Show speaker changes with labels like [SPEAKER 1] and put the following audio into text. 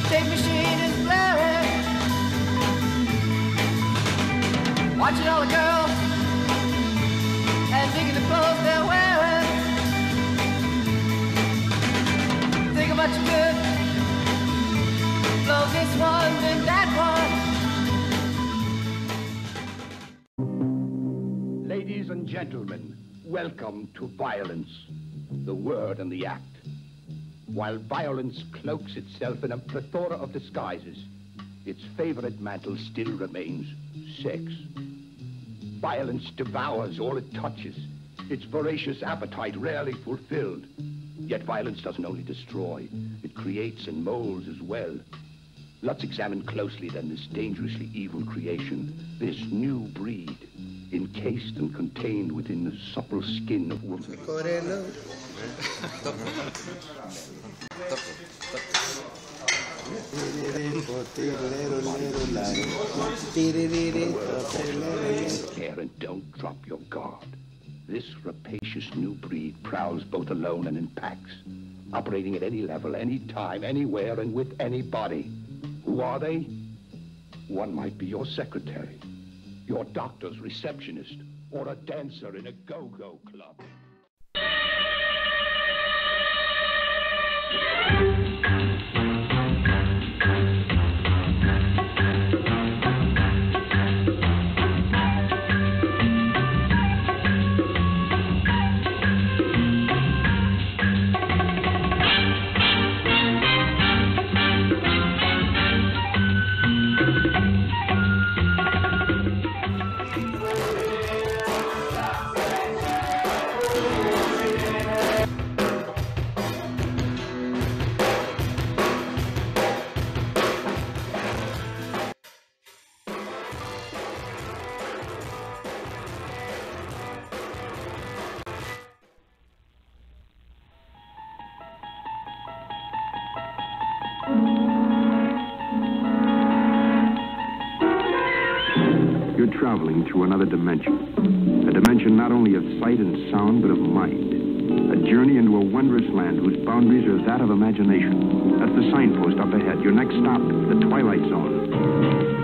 [SPEAKER 1] tape machine is blaring, watching all the girls and digging the clothes they're wearing. Think of much good, love this one and that one.
[SPEAKER 2] Ladies and gentlemen, welcome to violence, the word and the act. While violence cloaks itself in a plethora of disguises, its favorite mantle still remains sex. Violence devours all it touches, its voracious appetite rarely fulfilled. Yet violence doesn't only destroy, it creates and molds as well. Let's examine closely then this dangerously evil creation, this new breed, encased and contained within the supple skin of woman. Care and don't drop your guard. This rapacious new breed prowls both alone and in packs, operating at any level, any time, anywhere, and with anybody. Who are they? One might be your secretary, your doctor's receptionist, or a dancer in a go-go club.
[SPEAKER 3] You're traveling through another dimension. A dimension not only of sight and sound, but of mind. A journey into a wondrous land whose boundaries are that of imagination. That's the signpost up ahead. Your next stop, the Twilight Zone.